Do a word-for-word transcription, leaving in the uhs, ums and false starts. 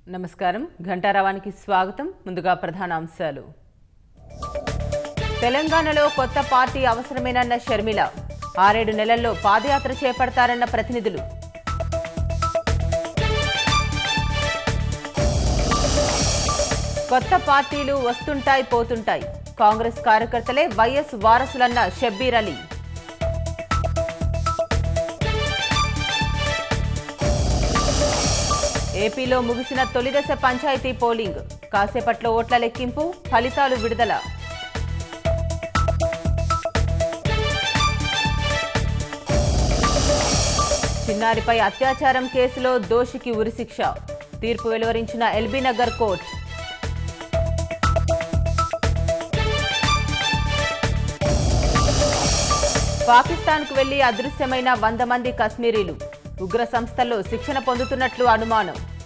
నమస్కారం ఘంటారావానికి స్వాగతం ముందుగా ప్రధాన అంశాలు తెలంగాణలో కొత్త పార్టీ అవసరమేనన్న షర్మిల ఆరేడు నెలల్లో పాదయాత్ర చేపడతారన్న ప్రతినిధులు కొత్త పార్టీలు వస్తుంటాయి పోతుంటాయి కాంగ్రెస్ కార్యకర్తలే వైఎస్ వారసులన్న షబ్బీర్ అలీ ఏపీలో ముగిసిన తొలిదశ పంచాయతీ పోలింగ్ కాసేపట్లో ఓట్ల లెక్కింపు ఫలితాలు విడుదల చిన్నారిపై అత్యాచారం కేసులో దోషికి ఉరిశిక్ష తీర్పు వెలువరించిన ఎల్బీ నగర్ కోర్టు పాకిస్తాన్కు వెళ్లి అదృశ్యమైన వంద మంది కశ్మీరీలు ఉగ్ర సంస్థల్లో శిక్షణ పొందుతున్నట్లు అనుమానం